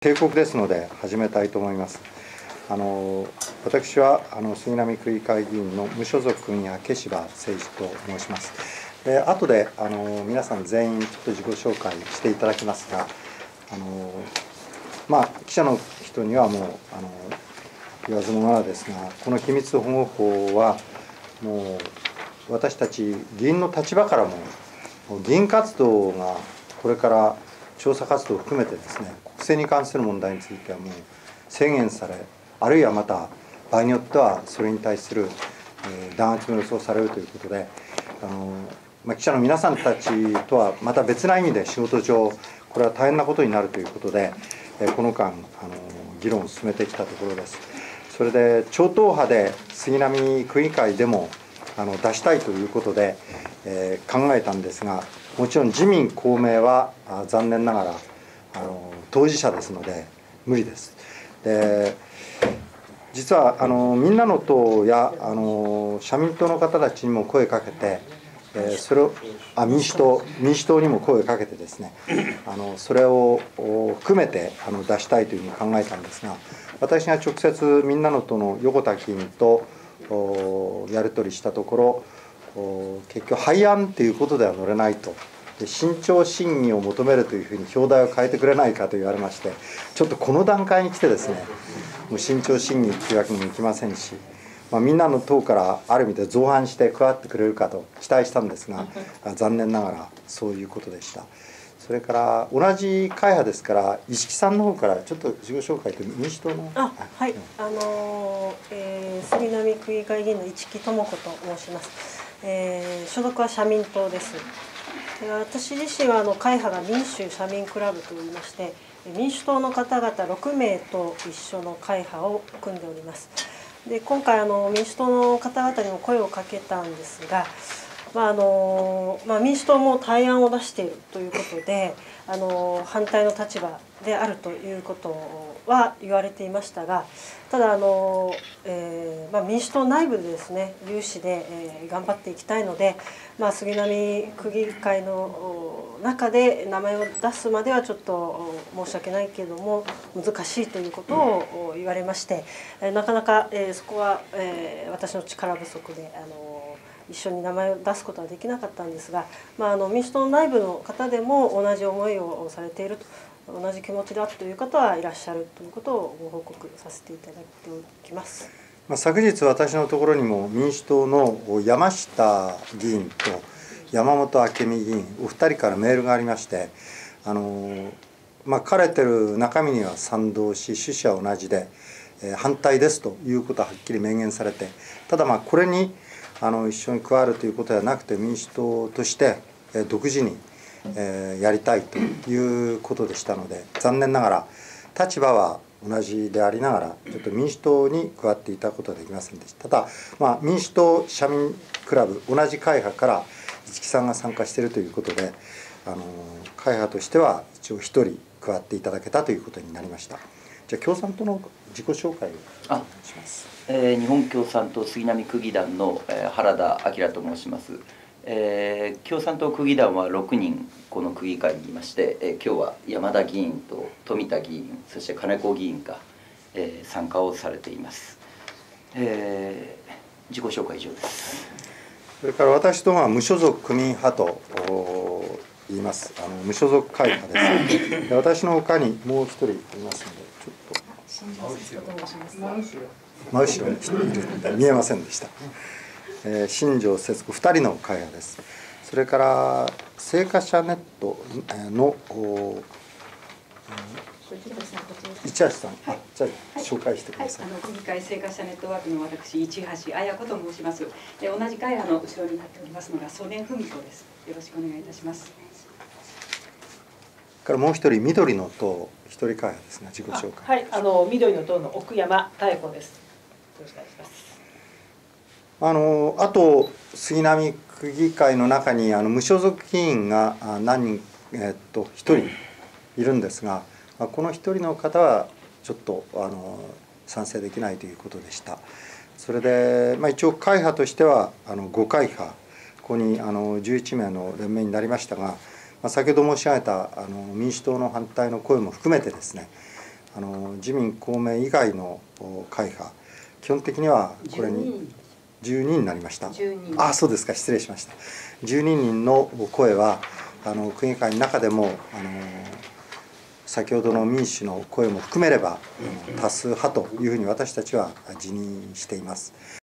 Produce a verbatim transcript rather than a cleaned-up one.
定刻ですので始めたいと思います。あの私はあの杉並区議会議員の無所属組や毛柴誠二と申します。で後であの皆さん全員ちょっと自己紹介していただきますが、あのまあ記者の人にはもうあの言わずもがなですが、この機密保護法はもう私たち議員の立場からも議員活動がこれから調査活動を含めてですね、国政に関する問題についてはもう制限され、あるいはまた場合によってはそれに対する、えー、弾圧も予想されるということで、あの、まあ、記者の皆さんたちとはまた別な意味で仕事上これは大変なことになるということで、えー、この間あの議論を進めてきたところです。それで超党派で杉並区議会でもあの出したいということで、えー、考えたんですが、もちろん自民公明は残念ながらあの当事者ですので無理です。で実はあのみんなの党やあの社民党の方たちにも声かけて、えー、それをあ民主党民主党にも声をかけてですね、あのそれを含めてあの出したいというふうに考えたんですが、私が直接みんなの党の横田議員とやり取りしたところ、結局廃案ということでは乗れないと、で慎重審議を求めるというふうに表題を変えてくれないかと言われまして、ちょっとこの段階に来てですね、もう慎重審議というわけにもいきませんし、まあ、みんなの党からある意味で造反して加わってくれるかと期待したんですが、残念ながらそういうことでした。それから同じ会派ですから、石木さんの方からちょっと自己紹介と民主党の。 あはい、あのーえー、杉並区議会議員の市木智子と申します。えー、所属は社民党です。で私自身はあの会派が民主社民クラブといいまして、民主党の方々ろくめいと一緒の会派を組んでおります。で今回あの民主党の方々にも声をかけたんですが、まああのまあ、民主党も対案を出しているということで、あの反対の立場であるということは言われていましたが、ただあの、えーまあ、民主党内部でですね有志で、えー、頑張っていきたいので、まあ、杉並区議会の中で名前を出すまではちょっと申し訳ないけれども難しいということを言われまして、なかなか、えー、そこは、えー、私の力不足であの一緒に名前を出すことはできなかったんですが、まあ、あの民主党の内部の方でも同じ思いをされていると、同じ気持ちだという方はいらっしゃるということをご報告させていただいておきます。 まあ、昨日私のところにも民主党の山下議員と山本明美議員お二人からメールがありまして、あの、まあ、書かれてる中身には賛同し趣旨は同じで、えー、反対ですということははっきり明言されて、ただまあこれにあの一緒に加わるということではなくて、民主党として独自にやりたいということでしたので、残念ながら立場は同じでありながらちょっと民主党に加わっていただくことはできませんでした。ただ、まあ、民主党社民クラブ同じ会派から市木さんが参加しているということで、あの会派としては一応一人加わっていただけたということになりました。じゃあ共産党の自己紹介をお願いします。 えー、日本共産党杉並区議団の、えー、原田明と申します。えー、共産党区議団はろくにんこの区議会にいまして、えー、今日は山田議員と富田議員、そして金子議員が、えー、参加をされています。えー、自己紹介以上です。 それから私どもは無所属区民派と言います。あの無所属会派です。で私のほかにもう一人いますので、ちょっと真後ろにいるので見えませんでした。えー、新庄節子ふたりの会派です。それから生活者ネットの市橋さん、はい、じゃあ紹介してください。 はい、あの区議会生活者ネットワークの私市橋綾子と申します。で同じ会派の後ろに立っておりますのが曽根文子です。よろしくお願いいたします。 からもう一人緑の党一人会派ですね。自己紹介。 はい、あの緑の党の奥山妙子です。よろしくお願いします。 あのあと杉並区議会の中にあの無所属議員が何人えっと一人いるんですが、この一人の方はちょっとあの賛成できないということでした。それで、まあ、一応会派としてはあのご会派、ここにあのじゅういちめいの連盟になりましたが、まあ、先ほど申し上げたあの民主党の反対の声も含めてですね、 あの自民公明以外の会派、基本的にはこれにじゅうにんになりました。あ、そうですか、失礼しました。じゅうににんの声はあの区議会の中でもあの先ほどの民主の声も含めれば多数派というふうに私たちは自認しています。